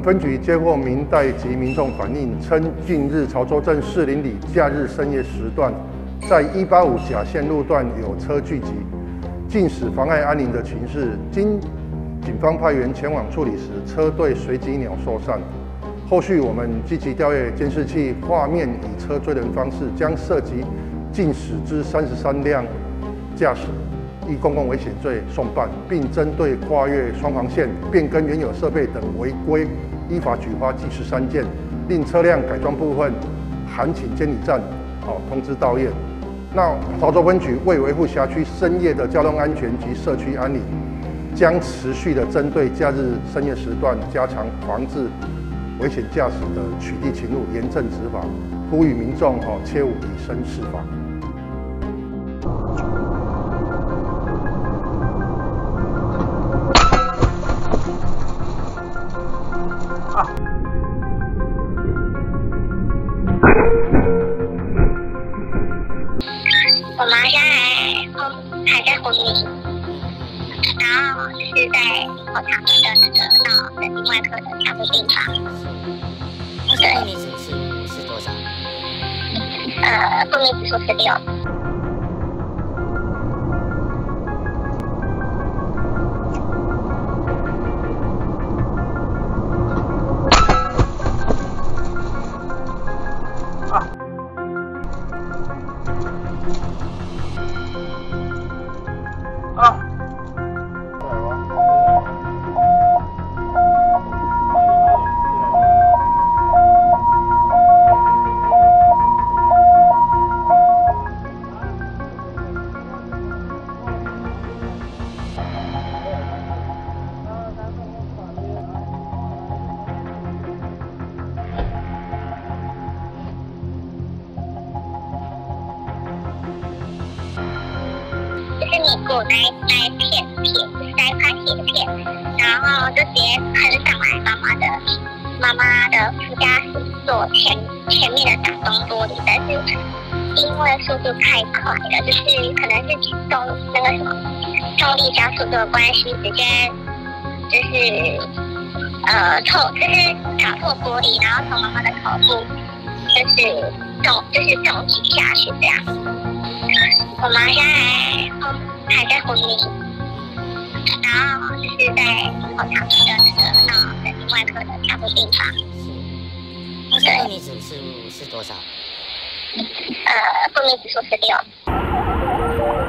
分局接获民代及民众反映，称近日潮州镇士林里假日深夜时段，在185甲线路段有车聚集，禁驶妨碍安宁的情势。经警方派员前往处理时，车队随即鸟兽散。后续我们积极调阅监视器画面，以车追人方式，将涉及禁驶之33辆驾驶依公共危险罪送办，并针对跨越双黄线、变更原有设备等违规，依法举发记13件，另车辆改装部分函请监理站通知到验。那潮州分局为维护辖区深夜的交通安全及社区安宁，将持续的针对假日深夜时段加强防治危险驾驶的取缔勤务，严正执法，呼吁民众切勿以身试法。 我妈现在还在昏迷，然后就是在后场的那个脑神经外科的调度病房。对， 昏迷指数是多少？ 昏迷指数是6。就是你裹那一片，就是那一块铁片，然后就直接喷上来妈妈的副驾驶座前面的挡风玻璃，但是因为速度太快了，就是可能是重力加速度的关系，直接就是打破玻璃，然后从妈妈的头部就是重击下去这样。我妈现在还在昏迷，然后就是在后场的那个脑神经外科的调度病房。 对，昏迷指数是多少？ 昏迷指数是6。